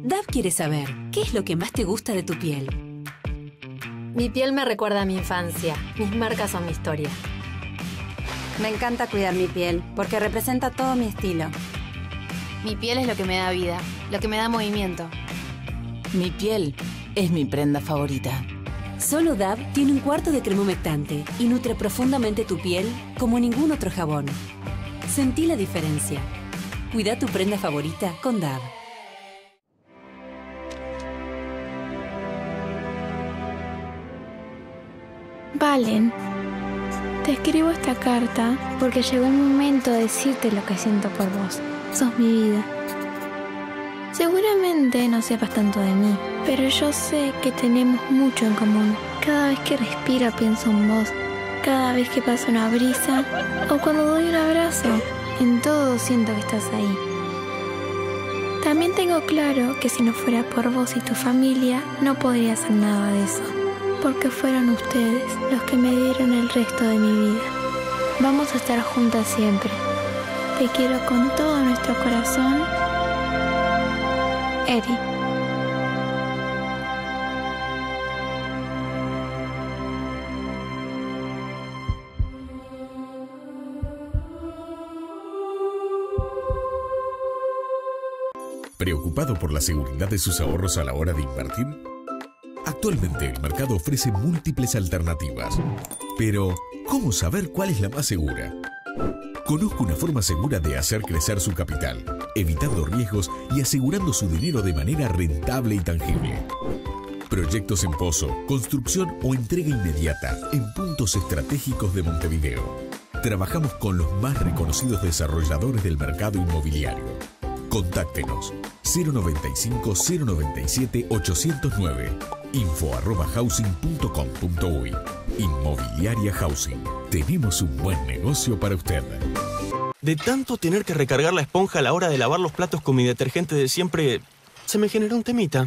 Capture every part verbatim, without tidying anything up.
D A B quiere saber, ¿qué es lo que más te gusta de tu piel? Mi piel me recuerda a mi infancia. Mis marcas son mi historia. Me encanta cuidar mi piel, porque representa todo mi estilo. Mi piel es lo que me da vida, lo que me da movimiento. Mi piel es mi prenda favorita. Solo D A B tiene un cuarto de crema humectante y nutre profundamente tu piel como ningún otro jabón. Sentí la diferencia. Cuida tu prenda favorita con D A B. Valen, te escribo esta carta porque llegó el momento de decirte lo que siento por vos. Sos mi vida. Seguramente no sepas tanto de mí, pero yo sé que tenemos mucho en común. Cada vez que respiro pienso en vos. Cada vez que pasa una brisa o cuando doy un abrazo, en todo siento que estás ahí. También tengo claro que si no fuera por vos y tu familia, no podría hacer nada de eso. Porque fueron ustedes los que me dieron el resto de mi vida. Vamos a estar juntas siempre. Te quiero con todo nuestro corazón. Eri. ¿Preocupado por la seguridad de sus ahorros a la hora de invertir? Actualmente el mercado ofrece múltiples alternativas. Pero, ¿cómo saber cuál es la más segura? Conozca una forma segura de hacer crecer su capital, evitando riesgos y asegurando su dinero de manera rentable y tangible. Proyectos en pozo, construcción o entrega inmediata en puntos estratégicos de Montevideo. Trabajamos con los más reconocidos desarrolladores del mercado inmobiliario. Contáctenos cero noventa y cinco, cero noventa y siete, ochocientos nueve, info arroba housing punto com punto uy. Inmobiliaria Housing. Tenemos un buen negocio para usted. De tanto tener que recargar la esponja a la hora de lavar los platos con mi detergente de siempre, se me generó un temita.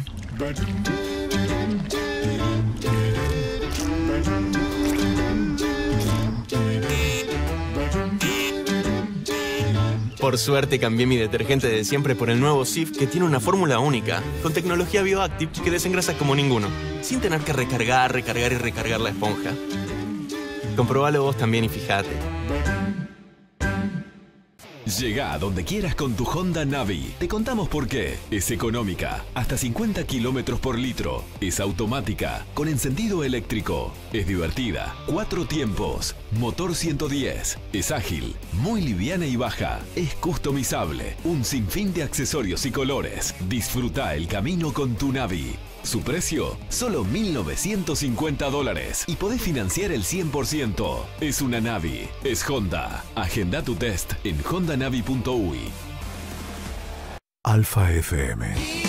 Por suerte cambié mi detergente de siempre por el nuevo Cif, que tiene una fórmula única, con tecnología Bioactive que desengrasa como ninguno, sin tener que recargar, recargar y recargar la esponja. Comprobalo vos también y fíjate. Llega a donde quieras con tu Honda Navi. Te contamos por qué. Es económica, hasta cincuenta kilómetros por litro. Es automática, con encendido eléctrico. Es divertida, cuatro tiempos. Motor ciento diez. Es ágil, muy liviana y baja. Es customizable. Un sinfín de accesorios y colores. Disfruta el camino con tu Navi. Su precio, solo mil novecientos cincuenta dólares y podés financiar el cien por ciento. Es una Navi, es Honda. Agenda tu test en honda navi punto uy. Alfa F M.